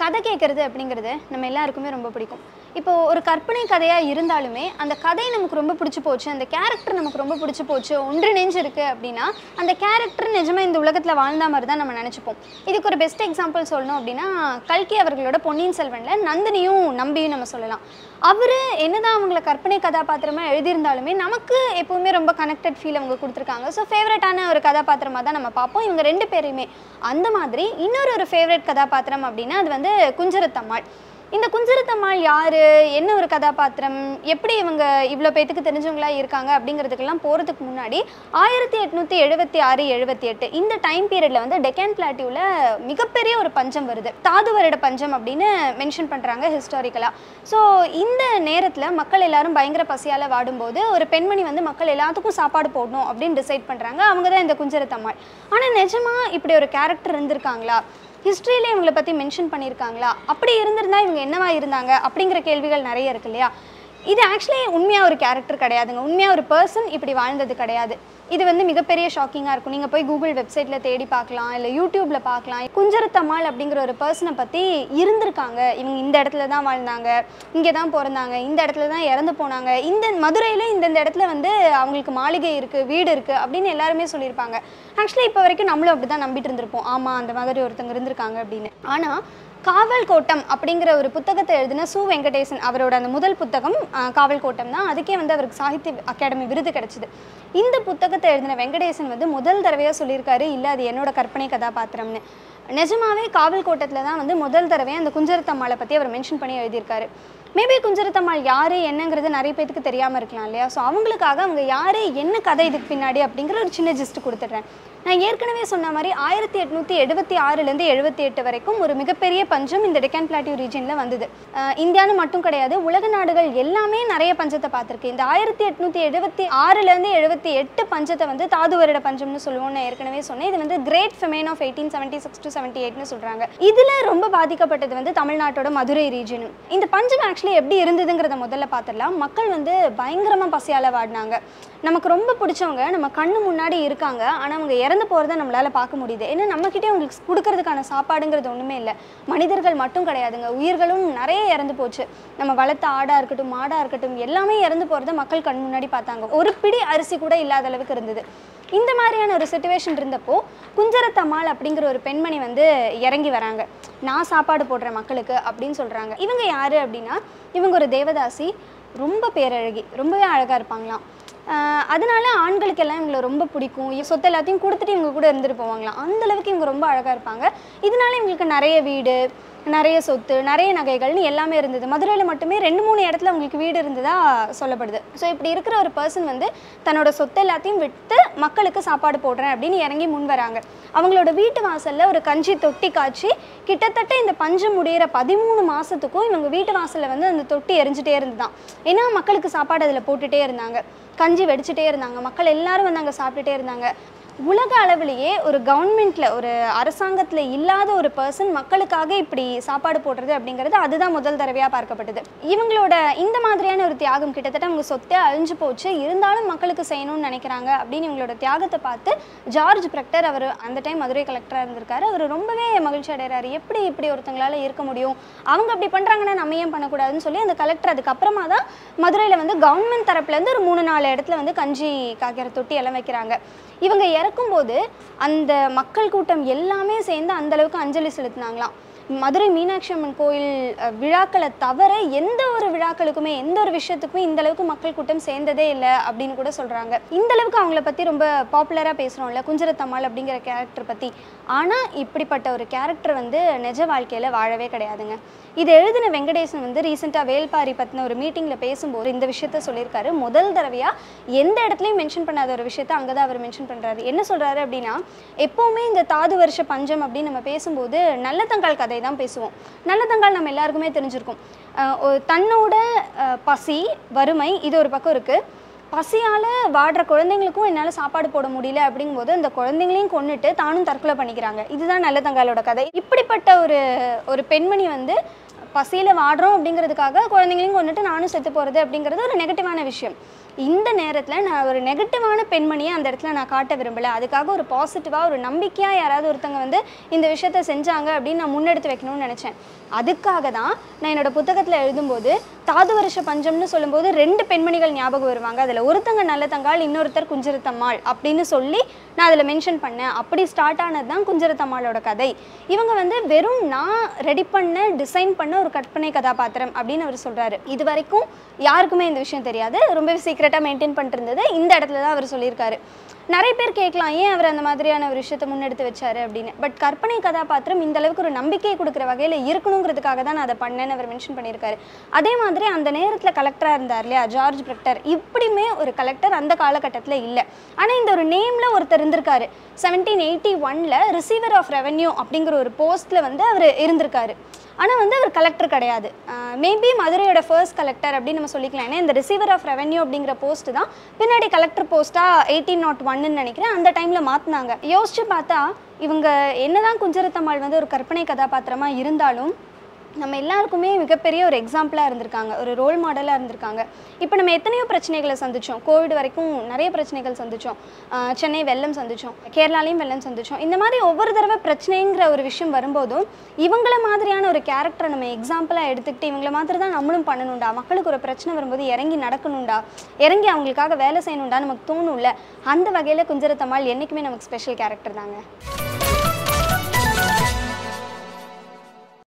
கதை கேட்குறது அப்படிங்கிறது நம்ம எல்லாருக்குமே ரொம்ப பிடிக்கும். இப்போ ஒரு கற்பனை கதையாக இருந்தாலுமே அந்த கதை நமக்கு ரொம்ப பிடிச்சி போச்சு, அந்த கேரக்டர் நமக்கு ரொம்ப பிடிச்சி போச்சு, ஒன்றிணைஞ்சு இருக்குது அப்படின்னா அந்த கேரக்டர் நிஜமாக இந்த உலகத்தில் வாழ்ந்த மாதிரி தான் நம்ம நினச்சிப்போம். இதுக்கு ஒரு பெஸ்ட் எக்ஸாம்பிள் சொல்லணும் அப்படின்னா கல்கி அவர்களோட பொன்னியின் செல்வனில் நந்தினியும் நம்பியும் நம்ம சொல்லலாம். அவர் என்னதான் அவங்கள கற்பனை கதாபாத்திரமாக எழுதியிருந்தாலுமே நமக்கு எப்போவுமே ரொம்ப கனெக்டட் ஃபீல் அவங்க கொடுத்துருக்காங்க. ஸோ ஃபேவரட்டான ஒரு கதாபாத்திரமாக தான் நம்ம பார்ப்போம் இவங்க ரெண்டு பேரையுமே. அந்த மாதிரி இன்னொரு ஃபேவரட் கதாபாத்திரம் அப்படின்னா அது வந்து குஞ்சரத்தம்மாள். இந்த குஞ்சரத்தம்மாள் யார், என்ன ஒரு கதாபாத்திரம், எப்படி இவங்க இவ்வளோ பேத்துக்கு தெரிஞ்சவங்களா இருக்காங்க அப்படிங்கிறதுக்கெல்லாம் போகிறதுக்கு முன்னாடி 1876-78 இந்த டைம் பீரியடில் வந்து டெக்கான் பிளாட்டியூவில் மிகப்பெரிய ஒரு பஞ்சம் வருது. தாது வருட பஞ்சம் அப்படின்னு மென்ஷன் பண்ணுறாங்க ஹிஸ்டாரிக்கலாக. ஸோ இந்த நேரத்தில் மக்கள் எல்லாரும் பயங்கர பசியால் வாடும்போது ஒரு பெண்மணி வந்து மக்கள் எல்லாத்துக்கும் சாப்பாடு போடணும் அப்படின்னு டிசைட் பண்ணுறாங்க. அவங்க தான் இந்த குஞ்சரத்தம்மாள். ஆனால் நிஜமாக இப்படி ஒரு கேரக்டர் இருந்திருக்காங்களா, ஹிஸ்ட்ரியிலே இவங்களை பற்றி மென்ஷன் பண்ணியிருக்காங்களா, அப்படி இருந்திருந்தா இவங்க என்னவா இருந்தாங்க அப்படிங்கிற கேள்விகள் நிறைய இருக்கு இல்லையா. இது ஆக்சுவலி உண்மையாக ஒரு கேரக்டர் கிடையாதுங்க, உண்மையாக ஒரு பர்சன் இப்படி வாழ்ந்தது கிடையாது. இது வந்து மிகப்பெரிய ஷாக்கிங்காக இருக்கும். நீங்கள் போய் கூகுள் வெப்சைட்டில் தேடி பார்க்கலாம், இல்லை யூடியூப்பில் பார்க்கலாம். குஞ்சரத்தம்மாள் அப்படிங்கிற ஒரு பர்சனை பற்றி இருந்திருக்காங்க, இவங்க இந்த இடத்துல தான் வாழ்ந்தாங்க, இங்கே தான் பிறந்தாங்க, இந்த இடத்துல தான் இறந்து போனாங்க, இந்த மதுரையில் இந்த இடத்துல வந்து அவங்களுக்கு மாளிகை இருக்குது, வீடு இருக்குது அப்படின்னு எல்லாருமே சொல்லியிருப்பாங்க. ஆக்சுவலி இப்போ வரைக்கும் நம்மளும் அப்படி தான் நம்பிட்டு இருந்திருப்போம், ஆமாம் அந்த மாதிரி ஒருத்தங்க இருந்திருக்காங்க அப்படின்னு. ஆனால் காவல் கோட்டம் அப்படிங்கிற ஒரு புத்தகத்தை எழுதின சு வெங்கடேசன் அவரோட அந்த முதல் புத்தகம் காவல் கோட்டம் தான். அதுக்கே வந்து அவருக்கு சாகித்ய அகாடமி விருது கிடைச்சிது. இந்த புத்தகத்தை எழுதின வெங்கடேசன் வந்து முதல் தடவையாக சொல்லியிருக்காரு, இல்லை அது என்னோட கற்பனை கதாபாத்திரம்னு. நிஜமாவே காவல் கோட்டத்தில் தான் வந்து முதல் தடவையாக அந்த குஞ்சரத்தம்மாளை பற்றி அவர் மென்ஷன் பண்ணி எழுதியிருக்காரு. மேபி குஞ்சரத்தம்மாள் யார் என்னங்கிறது நிறைய பேருக்கு தெரியாமல் இருக்கலாம் இல்லையா. ஸோ அவங்களுக்காக அவங்க யார், என்ன கதை இதுக்கு பின்னாடி அப்படிங்கிற ஒரு சின்ன ஜிஸ்ட் கொடுத்துட்றேன். நான் ஏற்கனவே சொன்ன மாதிரி 1876-78 வரைக்கும் ஒரு மிகப்பெரிய பஞ்சம் இந்த டெக்கான் பிளாட்டியூ ரீஜனில் வந்தது. இந்தியான்னு மட்டும் கிடையாது, உலக நாடுகள் எல்லாமே நிறைய பஞ்சத்தை பார்த்துருக்கு. இந்த 1876-78 பஞ்சத்தை வந்து தாது வருட பஞ்சம்னு சொல்லுவோம். நான் ஏற்கனவே சொன்னேன், இது வந்து கிரேட் ஃபெமைன் ஆஃப் 1876-78 சொல்கிறாங்க. இதில் ரொம்ப பாதிக்கப்பட்டது வந்து தமிழ்நாட்டோட மதுரை ரீஜனும். இந்த பஞ்சம் ஆக்சுவலி எப்படி இருந்ததுங்கிறத முதல்ல பார்த்துடலாம். மக்கள் வந்து பயங்கரமாக பசியால் வாடினாங்க. நமக்கு ரொம்ப பிடிச்சவங்க நம்ம கண்ணு முன்னாடி இருக்காங்க, ஆனால் அவங்க இறந்து போகிறத நம்மளால் பார்க்க முடியுது. ஏன்னா நம்மக்கிட்டே அவங்களுக்கு கொடுக்கறதுக்கான சாப்பாடுங்கிறது ஒன்றுமே இல்லை. மனிதர்கள் மட்டும் கிடையாதுங்க, உயிர்களும் நிறைய இறந்து போச்சு. நம்ம வளர்த்த ஆடாக இருக்கட்டும், மாடாக இருக்கட்டும், எல்லாமே இறந்து போகிறத மக்கள் கண் முன்னாடி பார்த்தாங்க. ஒரு பிடி அரிசி கூட இல்லாத அளவுக்கு இருந்தது. இந்த மாதிரியான ஒரு சிச்சுவேஷன் இருந்தப்போ குஞ்சரத்தம்மாள் அப்படிங்கிற ஒரு பெண்மணி வந்து இறங்கி வராங்க. நான் சாப்பாடு போடுறேன் மக்களுக்கு அப்படின்னு சொல்கிறாங்க. இவங்க யார் அப்படின்னா இவங்க ஒரு தேவதாசி, ரொம்ப பேரழகி, ரொம்பவே அழகாக இருப்பாங்களாம். அதனால ஆண்களுக்கெல்லாம் இவங்களை ரொம்ப பிடிக்கும். சொத்து எல்லாத்தையும் கொடுத்துட்டு இவங்க கூட இருந்துட்டு போவாங்களாம். அந்தளவுக்கு இவங்க ரொம்ப அழகாக இருப்பாங்க. இதனால இவங்களுக்கு நிறைய வீடு, நிறைய சொத்து, நிறைய நகைகள்னு எல்லாமே இருந்தது. மதுரையில் மட்டுமே 2-3 இடத்துல அவங்களுக்கு வீடு இருந்ததாக சொல்லப்படுது. ஸோ இப்படி இருக்கிற ஒரு பர்சன் வந்து தன்னோட சொத்து எல்லாத்தையும் விட்டு மக்களுக்கு சாப்பாடு போடுறேன் அப்படின்னு இறங்கி முன் வராங்க. அவங்களோட வீட்டு வாசலில் ஒரு கஞ்சி தொட்டி காய்ச்சி கிட்டத்தட்ட இந்த பஞ்சம் முடிகிற 13 மாதத்துக்கும் இவங்க வீட்டு வாசலில் வந்து அந்த தொட்டி எரிஞ்சிட்டே இருந்துதான். ஏன்னா மக்களுக்கு சாப்பாடு அதில் போட்டுகிட்டே இருந்தாங்க, கஞ்சி வெடிச்சிட்டே இருந்தாங்க, மக்கள் எல்லாரும் வந்து அங்கே சாப்பிட்டுட்டே இருந்தாங்க. உலக அளவிலேயே ஒரு கவர்மெண்ட்டில், ஒரு அரசாங்கத்தில் இல்லாத ஒரு பர்சன் மக்களுக்காக இப்படி சாப்பாடு போடுறது அப்படிங்கிறது அதுதான் முதல் தடவையாக பார்க்கப்பட்டது. இவங்களோட இந்த மாதிரியான ஒரு தியாகம், கிட்டத்தட்ட அவங்க சொத்தே அழிஞ்சு போச்சு, இருந்தாலும் மக்களுக்கு செய்யணும்னு நினைக்கிறாங்க அப்படின்னு இவங்களோட தியாகத்தை பார்த்து ஜார்ஜ் ப்ரக்டர், அவர் அந்த டைம் மதுரை கலெக்டராக இருந்திருக்காரு, அவர் ரொம்பவே மகிழ்ச்சி அடைகிறாரு. எப்படி இப்படி ஒருத்தங்களால் இருக்க முடியும், அவங்க அப்படி பண்ணுறாங்கன்னா நம்ம ஏன் பண்ணக்கூடாதுன்னு சொல்லி அந்த கலெக்டர் அதுக்கப்புறமா தான் மதுரையில் வந்து கவர்மெண்ட் தரப்புலேருந்து ஒரு 3-4 இடத்துல வந்து கஞ்சி காய்க்கிற தொட்டி எல்லாம் வைக்கிறாங்க. இவங்க இறக்கும்போது அந்த மக்கள் கூட்டம் எல்லாமே சேர்ந்து அந்தளவுக்கு அஞ்சலி செலுத்தினாங்களாம். மதுரை மீனாட்சி அம்மன் கோயில் விழாக்களை தவிர எந்த ஒரு விழாக்களுக்குமே, எந்த ஒரு விஷயத்துக்குமே இந்த அளவுக்கு மக்கள் கூட்டம் சேர்ந்ததே இல்லை அப்படின்னு கூட சொல்கிறாங்க. இந்த அளவுக்கு அவங்கள பற்றி ரொம்ப பாப்புலராக பேசுகிறோம்ல குஞ்சரத்தம்மாள் அப்படிங்கிற கேரக்டர் பற்றி. ஆனால் இப்படிப்பட்ட ஒரு கேரக்டர் வந்து நிஜ வாழ்க்கையில் வாழவே கிடையாதுங்க. இது எழுதின வெங்கடேசன் வந்து ரீசெண்டாக வேல்பாரி பற்றின ஒரு மீட்டிங்கில் பேசும்போது இந்த விஷயத்த சொல்லியிருக்காரு. முதல் தடவையாக எந்த இடத்துலையும் மென்ஷன் பண்ணாத ஒரு விஷயத்த அங்கே தான் அவர் மென்ஷன் பண்ணுறாரு. என்ன சொல்கிறாரு அப்படின்னா, எப்போவுமே இந்த தாது வருஷ பஞ்சம் அப்படின்னு நம்ம பேசும்போது நல்லதங்கால் கதை தான் பேசுவோம். நல்லதங்கால் நம்ம எல்லாருக்குமே தெரிஞ்சிருக்கும். தன்னோட பசி, வறுமை இது ஒரு பக்கம் இருக்குது, பசியால் வாடுற குழந்தைங்களுக்கும் என்னால் சாப்பாடு போட முடியல அப்படிங்கும்போது அந்த குழந்தைங்களையும் கொண்டுட்டு தானும் தற்கொலை பண்ணிக்கிறாங்க. இதுதான் நல்லதங்காலோட கதை. இப்படிப்பட்ட ஒரு பெண்மணி வந்து பசியில் வாடுறோம் அப்படிங்கிறதுக்காக குழந்தைங்களையும் கொண்டுட்டு நானும் செத்து போகிறது அப்படிங்கிறது ஒரு நெகட்டிவான விஷயம். இந்த நேரத்தில் நான் ஒரு நெகட்டிவான பெண்மணியை அந்த இடத்துல நான் காட்ட விரும்பலை. அதுக்காக ஒரு பாசிட்டிவாக ஒரு நம்பிக்கையாக யாராவது ஒருத்தங்க வந்து இந்த விஷயத்த செஞ்சாங்க அப்படின்னு நான் முன்னெடுத்து வைக்கணும்னு நினச்சேன். அதுக்காக தான் நான் என்னோடய புத்தகத்தில் எழுதும்போது தாது வருஷ பஞ்சம்னு சொல்லும்போது 2 பெண்மணிகள் ஞாபகம் வருவாங்க. அதில் ஒருத்தங்க நல்லதங்காள், இன்னொருத்தர் குஞ்சரத்தம்மாள் அப்படின்னு சொல்லி நான் அதில் மென்ஷன் பண்ணேன். அப்படி ஸ்டார்ட் ஆனது தான் குஞ்சரத்தம்மாளோட கதை. இவங்க வந்து வெறும் நான் ரெடி பண்ண டிசைன் பண்ண ஒரு கற்பனை கதாபாத்திரம் அப்படின்னு அவர் சொல்கிறாரு. இது வரைக்கும் யாருக்குமே இந்த விஷயம் தெரியாது, ரொம்பவே சீக்ரெட்டாக மெயின்டைன் பண்ணிட்டு இருந்தது இந்த இடத்துல தான் அவர் சொல்லியிருக்காரு. நிறைய பேர் கேட்கலாம் ஏன் அவர் அந்த மாதிரியான ஒரு விஷயத்தை முன்னெடுத்து வச்சாரு அப்படின்னு. பட் கற்பனை கதாபாத்திரம் இந்த அளவுக்கு ஒரு நம்பிக்கையை கொடுக்குற வகையில் இருக்கணுங்கிறதுக்காக தான் நான் அதை பண்ணேன்னு அவர் மென்ஷன் பண்ணியிருக்காரு. அதே மாதிரி அந்த நேரத்தில் கலெக்டராக இருந்தார் இல்லையா ஜார்ஜ் ப்ரக்டர், இப்படியுமே ஒரு கலெக்டர் அந்த காலகட்டத்தில் இல்லை. ஆனால் இந்த ஒரு நேமில் ஒருத்தர் இருந்திருக்காரு. 1781 ரிசீவர் ஆஃப் ரெவென்யூ அப்படிங்கிற ஒரு போஸ்ட்டில் வந்து அவர் இருந்திருக்காரு. ஆனால் வந்து அவர் கலெக்டர் கிடையாது. மேபி மதுரையோட ஃபர்ஸ்ட் கலெக்டர் அப்படின்னு நம்ம சொல்லிக்கலாம். ஏன்னா இந்த ரிசீவர் ஆஃப் ரெவென்யூ அப்படிங்கிற போஸ்ட் தான் பின்னாடி கலெக்டர் போஸ்ட்டாக 1801 நினைக்கிறேன் அந்த டைமில் மாற்றினாங்க. யோசிச்சு பார்த்தா இவங்க என்னதான் குஞ்சரத்தம்மாள் வந்து ஒரு கற்பனை கதாபாத்திரமாக இருந்தாலும் நம்ம எல்லாருக்குமே மிகப்பெரிய ஒரு எக்ஸாம்பிளாக இருந்திருக்காங்க, ஒரு ரோல் மாடலாக இருந்திருக்காங்க. இப்போ நம்ம எத்தனையோ பிரச்சனைகளை சந்தித்தோம். கோவிட் வரைக்கும் நிறைய பிரச்சனைகள் சந்தித்தோம். சென்னை வெள்ளம் சந்தித்தோம், கேரளாலையும் வெள்ளம் சந்தித்தோம். இந்த மாதிரி ஒவ்வொரு தடவை பிரச்சனைங்கிற ஒரு விஷயம் வரும்போதும் இவங்கள மாதிரியான ஒரு கேரக்டரை நம்ம எக்ஸாம்பிளாக எடுத்துக்கிட்டு இவங்கள மாதிரி தான் நம்மளும் பண்ணணும்டா, மக்களுக்கு ஒரு பிரச்சனை வரும்போது இறங்கி நடக்கணும்டா, இறங்கி அவங்களுக்காக வேலை செய்யணும்டா நமக்கு தோணும்ல. அந்த வகையில் குஞ்சரத்தம்மாள் என்றைக்குமே நமக்கு ஸ்பெஷல் கேரக்டர் தாங்க.